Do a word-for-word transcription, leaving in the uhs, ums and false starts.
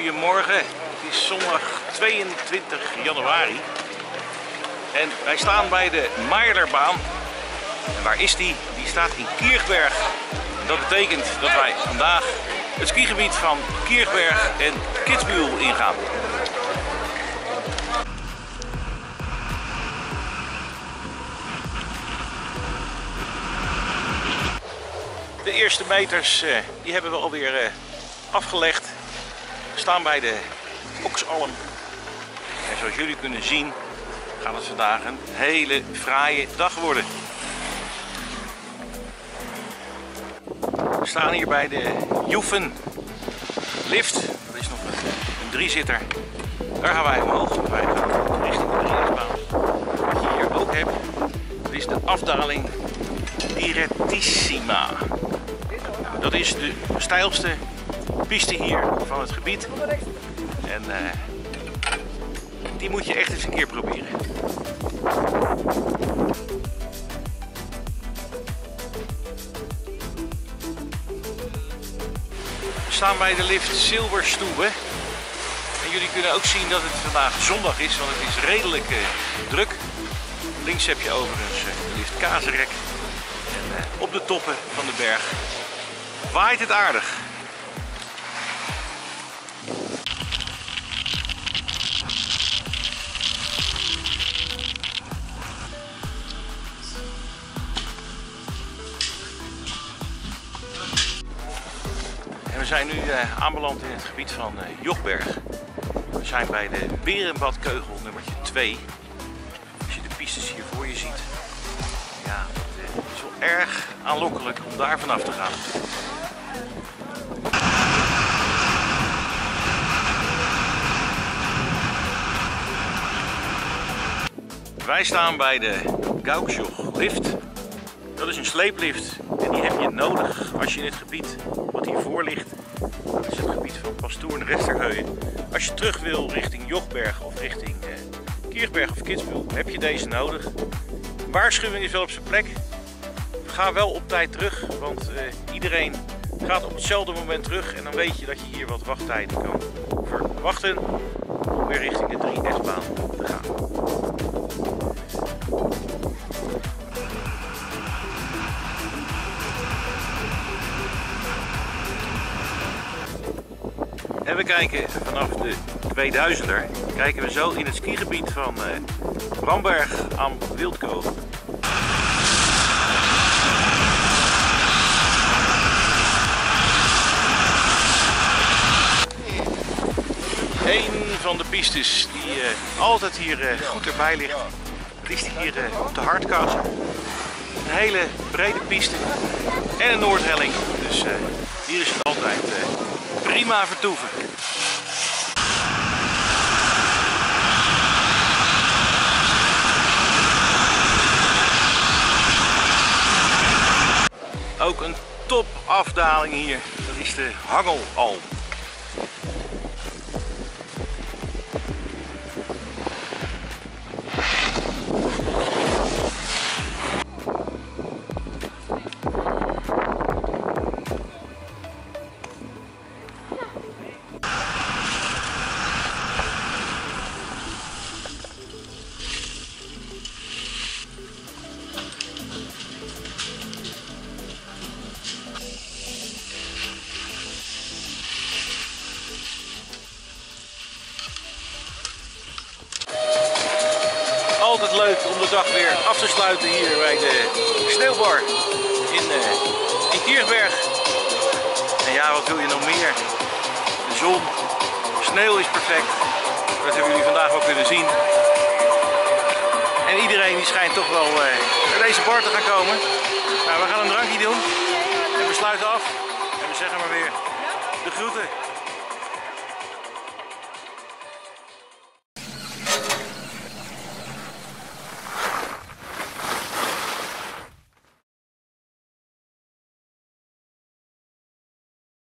Goedemorgen, het is zondag tweeëntwintig januari en wij staan bij de Maerlerbaan. En waar is die? Die staat in Kirchberg. En dat betekent dat wij vandaag het skigebied van Kirchberg en Kitzbühel ingaan. De eerste meters die hebben we alweer afgelegd. We staan bij de Oxalm. En zoals jullie kunnen zien gaat het vandaag een hele fraaie dag worden. We staan hier bij de Joefen lift. Dat is nog een, een driezitter. Daar gaan wij omhoog. Wij gaan richting de drieënsbaan. Wat je hier ook hebt, dat is de afdaling Direttissima. Dat is de steilste piste hier van het gebied. En uh, die moet je echt eens een keer proberen. We staan bij de lift Silberstube. En jullie kunnen ook zien dat het vandaag zondag is, want het is redelijk uh, druk. Links heb je overigens uh, de lift Kazerek. En uh, op de toppen van de berg waait het aardig. En we zijn nu uh, aanbeland in het gebied van uh, Jochberg. We zijn bij de Berenbadkeugel nummertje twee. Als je de pistes hier voor je ziet, ja, het uh, is wel erg aanlokkelijk om daar vanaf te gaan. Wij staan bij de Gauksjoch lift. Dat is een sleeplift en die heb je nodig als je in het gebied wat hiervoor ligt. Dat is het gebied van Pastoeren-Resterheuyen. Als je terug wil richting Jochberg of richting eh, Kirchberg of Kitzbühel heb je deze nodig. De waarschuwing is wel op zijn plek. Ga wel op tijd terug, want eh, iedereen gaat op hetzelfde moment terug. En dan weet je dat je hier wat wachttijden kan verwachten om weer richting de drie S-baan te gaan. En we kijken vanaf de tweeduizender, kijken we zo in het skigebied van uh, Bramberg am Wildkoog. Een van de pistes die uh, altijd hier uh, goed erbij ligt, dat is die hier uh, op de Hardkasse. Een hele brede piste en een noordhelling, dus uh, hier is het altijd uh, prima vertoeven. Ook een top afdaling hier, dat is de Hangelalm. Altijd leuk om de dag weer af te sluiten hier bij de sneeuwbar in, uh, in Kirchberg. En ja, wat wil je nog meer? De zon, sneeuw is perfect. Dat hebben jullie vandaag wel kunnen zien. En iedereen die schijnt toch wel uh, naar deze bar te gaan komen. Nou, we gaan een drankje doen en we sluiten af. En we zeggen maar weer de groeten.